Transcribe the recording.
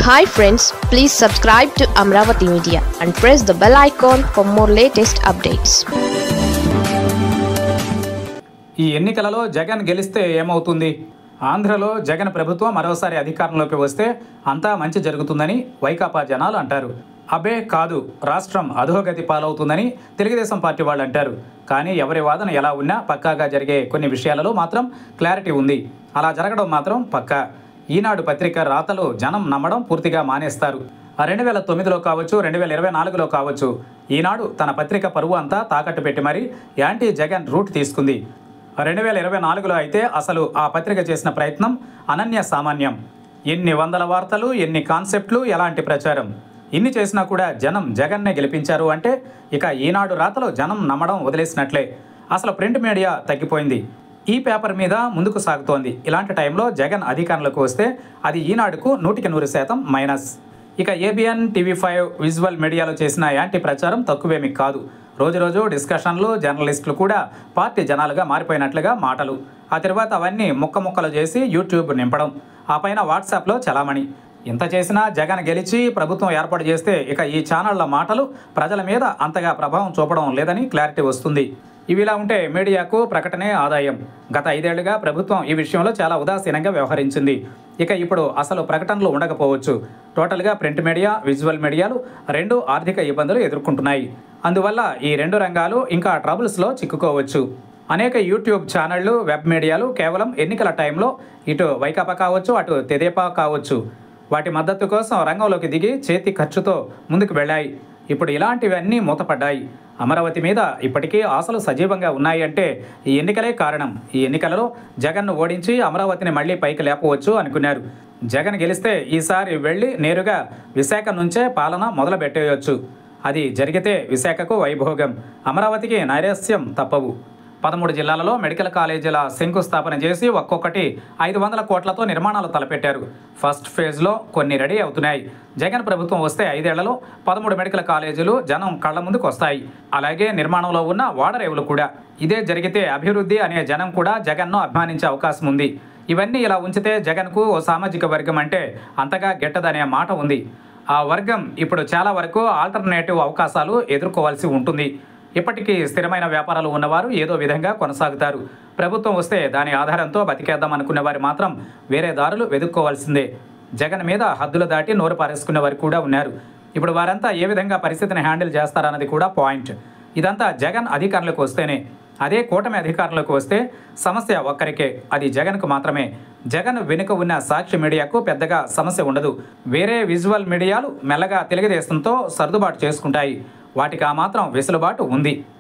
Hi friends, please subscribe to Amravati Media and press the bell icon for more latest updates. ఈ ఎన్నికలలో జగన్ గెలిస్తే ఏమవుతుంది? ఆంధ్రలో జగన్ ప్రభుత్వం మరోసారి అధికారంలోకి వస్తే అంతా మంచి జరుగుతుందని వైకాపా జనాలు అంటారు. అబే కాదు, రాష్ట్రం అధోగతి పాలవుతుందని తెలుగుదేశం పార్టీ వాళ్ళు అంటారు. కానీ ఎవరి వాదన ఎలా ఉన్నా పక్కాగా జరిగే కొన్ని విషయాలలో మాత్రం క్లారిటీ ఉంది. అలా జరగడం మాత్రం పక్కా. ఈనాడు పత్రిక రాతలు జనం నమ్మడం పూర్తిగా మానేస్తారు. 2009లో కావచ్చు, 2024లో కావచ్చు, ఈనాడు తన పత్రిక పరువు అంతా తాకట్టు పెట్టి మరీ యాంటీ జగన్ రూట్ తీసుకుంది. 2024లో అయితే అసలు ఆ పత్రిక చేసిన ప్రయత్నం అనన్య సామాన్యం. ఎన్ని వందల వార్తలు, ఎన్ని కాన్సెప్ట్లు, ఎలాంటి ప్రచారం. ఇన్ని చేసినా కూడా జనం జగన్నే గెలిపించారు అంటే ఇక ఈనాడు రాతలు జనం నమ్మడం వదిలేసినట్లే. అసలు ప్రింట్ మీడియా తగ్గిపోయింది. ఈ పేపర్ మీద ముందుకు సాగుతోంది. ఇలాంటి టైంలో జగన్ అధికారంలోకి వస్తే అది ఈనాడుకు 100% మైనస్. ఇక ఏబిఎన్, టీవీ5, విజువల్ మీడియాలో చేసిన యాంటీ ప్రచారం తక్కువేమీ కాదు. రోజు డిస్కషన్లు, జర్నలిస్టులు కూడా పార్టీ జనాలుగా మారిపోయినట్లుగా మాటలు. ఆ తర్వాత అవన్నీ ముక్కలు చేసి యూట్యూబ్ నింపడం, ఆ పైన వాట్సాప్లో చలామణి. ఇంత చేసినా జగన్ గెలిచి ప్రభుత్వం ఏర్పాటు చేస్తే ఇక ఈ ఛానళ్ల మాటలు ప్రజల మీద అంతగా ప్రభావం చూపడం లేదని క్లారిటీ వస్తుంది. ఇవిలా ఉంటే మీడియాకు ప్రకటనే ఆదాయం. గత 5 ఏళ్లుగా ప్రభుత్వం ఈ విషయంలో చాలా ఉదాసీనంగా వ్యవహరించింది. ఇక ఇప్పుడు అసలు ప్రకటనలు ఉండకపోవచ్చు. టోటల్గా ప్రింట్ మీడియా, విజువల్ మీడియాలు రెండు ఆర్థిక ఇబ్బందులు ఎదుర్కొంటున్నాయి. అందువల్ల ఈ రెండు రంగాలు ఇంకా ట్రబుల్స్లో చిక్కుకోవచ్చు. అనేక యూట్యూబ్ ఛానళ్లు, వెబ్ మీడియాలు కేవలం ఎన్నికల టైంలో ఇటు వైకాపా కావచ్చు, అటు తెదేపా కావచ్చు, వాటి మద్దతు కోసం రంగంలోకి దిగి చేతి ఖర్చుతో ముందుకు వెళ్ళాయి. ఇప్పుడు ఇలాంటివన్నీ మూతపడ్డాయి. అమరావతి మీద ఇప్పటికీ ఆశలు సజీవంగా ఉన్నాయి అంటే ఈ ఎన్నికలే కారణం. ఈ ఎన్నికలలో జగన్ను ఓడించి అమరావతిని మళ్లీ పైకి లేపవచ్చు అనుకున్నారు. జగన్ గెలిస్తే ఈసారి వెళ్ళి నేరుగా విశాఖ నుంచే పాలన మొదలు పెట్టేయొచ్చు. అది జరిగితే విశాఖకు వైభోగం, అమరావతికి నైరాస్యం తప్పవు. 13 జిల్లాలలో మెడికల్ కాలేజీల శంకుస్థాపన చేసి ఒక్కొక్కటి 500 కోట్లతో నిర్మాణాలు తలపెట్టారు. ఫస్ట్ ఫేజ్లో కొన్ని రెడీ అవుతున్నాయి. జగన్ ప్రభుత్వం వస్తే 5 ఏళ్లలో 13 మెడికల్ కాలేజీలు జనం కళ్ల ముందుకు వస్తాయి. అలాగే నిర్మాణంలో ఉన్న ఓడరేవులు కూడా. ఇదే జరిగితే అభివృద్ధి అనే జనం కూడా జగన్ను అభిమానించే అవకాశం ఉంది. ఇవన్నీ ఇలా ఉంచితే జగన్కు ఓ సామాజిక వర్గం అంటే అంతగా గెట్టదనే మాట ఉంది. ఆ వర్గం ఇప్పుడు చాలా వరకు ఆల్టర్నేటివ్ అవకాశాలు ఎదుర్కోవాల్సి ఉంటుంది. ఇప్పటికీ స్థిరమైన వ్యాపారాలు ఉన్నవారు ఏదో విధంగా కొనసాగుతారు. ప్రభుత్వం వస్తే దాని ఆధారంతో బతికేద్దాం అనుకునే వారు మాత్రం వేరే దారులు వెతుక్కోవాల్సిందే. జగన్ మీద హద్దులు దాటి నోరు పారేసుకునే వారు కూడా ఉన్నారు. ఇప్పుడు వారంతా ఏ విధంగా పరిస్థితిని హ్యాండిల్ చేస్తారన్నది కూడా పాయింట్. ఇదంతా జగన్ అధికారంలోకి వస్తేనే. అదే కూటమి అధికారంలోకి వస్తే సమస్య ఒక్కరికే, అది జగన్కు మాత్రమే. జగన్ వెనుక ఉన్న సాక్షి మీడియాకు పెద్దగా సమస్య ఉండదు. వేరే విజువల్ మీడియాలు మెల్లగా తెలుగుదేశంతో సర్దుబాటు చేసుకుంటాయి. వాటికి ఆ మాత్రం వెసులుబాటు ఉంది.